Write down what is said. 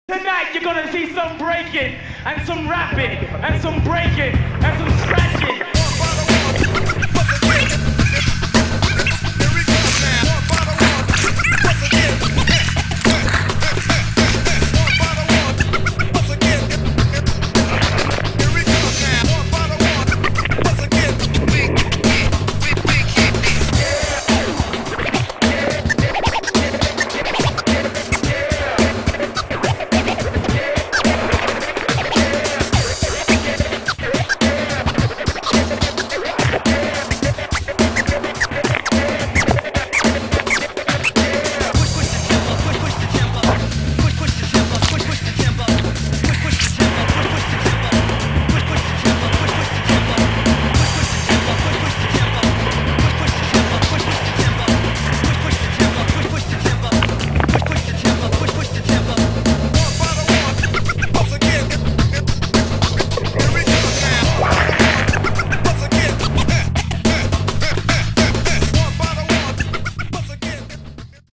Tonight you're gonna see some breaking, and some rapping, and some breaking, and some scratching.